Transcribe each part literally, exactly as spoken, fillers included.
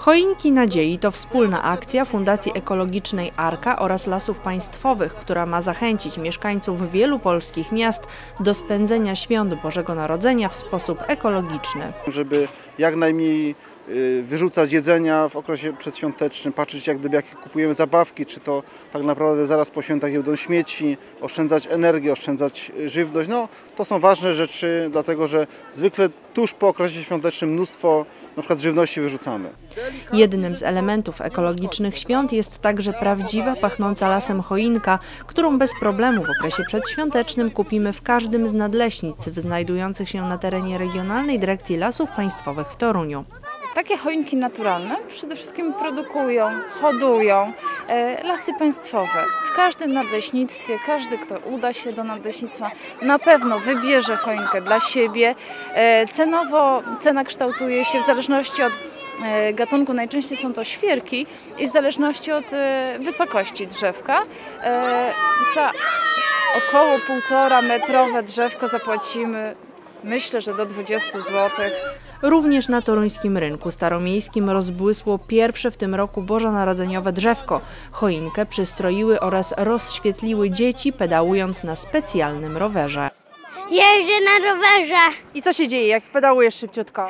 Choinki Nadziei to wspólna akcja Fundacji Ekologicznej Arka oraz Lasów Państwowych, która ma zachęcić mieszkańców wielu polskich miast do spędzenia świąt Bożego Narodzenia w sposób ekologiczny. Żeby jak najmniej wyrzucać jedzenia w okresie przedświątecznym, patrzeć jak gdyby jakie kupujemy zabawki, czy to tak naprawdę zaraz po świętach nie będą śmieci, oszczędzać energię, oszczędzać żywność. No, to są ważne rzeczy, dlatego że zwykle tuż po okresie świątecznym mnóstwo na przykład żywności wyrzucamy. Jednym z elementów ekologicznych świąt jest także prawdziwa, pachnąca lasem choinka, którą bez problemu w okresie przedświątecznym kupimy w każdym z nadleśnictw znajdujących się na terenie Regionalnej Dyrekcji Lasów Państwowych w Toruniu. Takie choinki naturalne przede wszystkim produkują, hodują e, Lasy Państwowe. W każdym nadleśnictwie, każdy, kto uda się do nadleśnictwa, na pewno wybierze choinkę dla siebie. E, cenowo cena kształtuje się w zależności od e, gatunku, najczęściej są to świerki i w zależności od e, wysokości drzewka. E, za około półtora metrowe drzewko zapłacimy, myślę, że do dwudziestu złotych. Również na toruńskim rynku staromiejskim rozbłysło pierwsze w tym roku bożonarodzeniowe drzewko. Choinkę przystroiły oraz rozświetliły dzieci, pedałując na specjalnym rowerze. Jeżdżę na rowerze. I co się dzieje, jak pedałujesz szybciutko?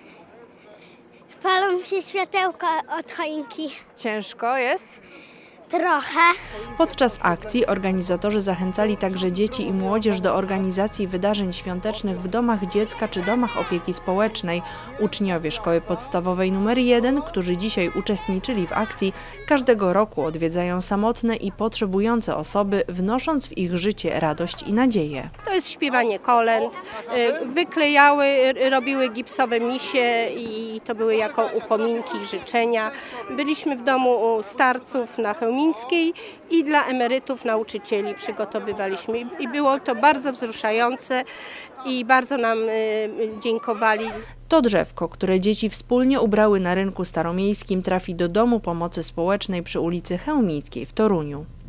Palą się światełka od choinki. Ciężko jest? Trochę. Podczas akcji organizatorzy zachęcali także dzieci i młodzież do organizacji wydarzeń świątecznych w domach dziecka czy domach opieki społecznej. Uczniowie Szkoły Podstawowej numer jeden, którzy dzisiaj uczestniczyli w akcji, każdego roku odwiedzają samotne i potrzebujące osoby, wnosząc w ich życie radość i nadzieję. To jest śpiewanie kolęd, wyklejały, robiły gipsowe misie i to były jako upominki, życzenia. Byliśmy w domu u starców na Chełmińskiej i dla emerytów, nauczycieli przygotowywaliśmy. I było to bardzo wzruszające i bardzo nam dziękowali. To drzewko, które dzieci wspólnie ubrały na rynku staromiejskim, trafi do Domu Pomocy Społecznej przy ulicy Chełmińskiej w Toruniu.